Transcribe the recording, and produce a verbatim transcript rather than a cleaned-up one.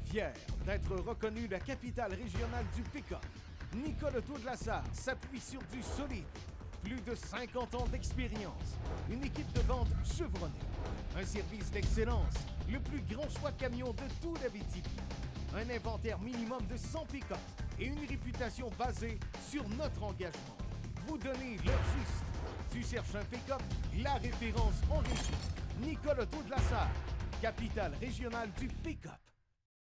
Fier d'être reconnu la capitale régionale du pick-up, Nicole Auto de la Sarre s'appuie sur du solide. Plus de cinquante ans d'expérience, une équipe de vente chevronnée, un service d'excellence, le plus grand choix de camions de tout l'Abitibi, un inventaire minimum de cent pick-up et une réputation basée sur notre engagement. Vous donnez l'heure juste. Tu cherches un pick-up, la référence en région. Nicole Auto de la Sarre, capitale régionale du pick-up.